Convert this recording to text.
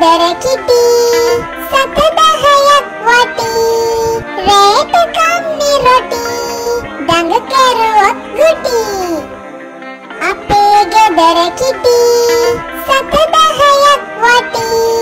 ගෙදර කිටි සතදහයක් වටි රේට කන්නේ රොටි දඟ කරුවොත් ගුටි අපේ ගෙදර කිටි සතදහයක් වටි